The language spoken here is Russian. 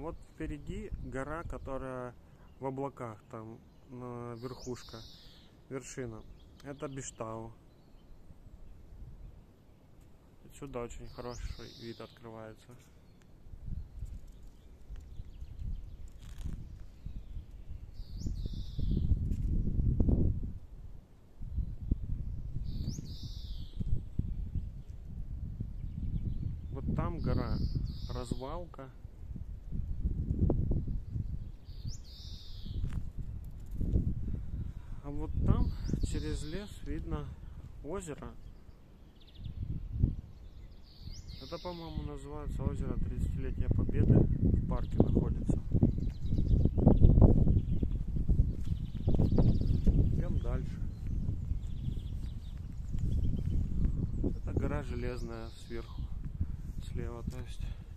Вот впереди гора, которая в облаках, там верхушка, вершина. Это Биштау. Отсюда очень хороший вид открывается. Вот там гора Развалка. А вот там через лес видно озеро. Это, по-моему, называется озеро 30-летия Победы. В парке находится. Идем дальше. Это гора Железная сверху, слева, то есть.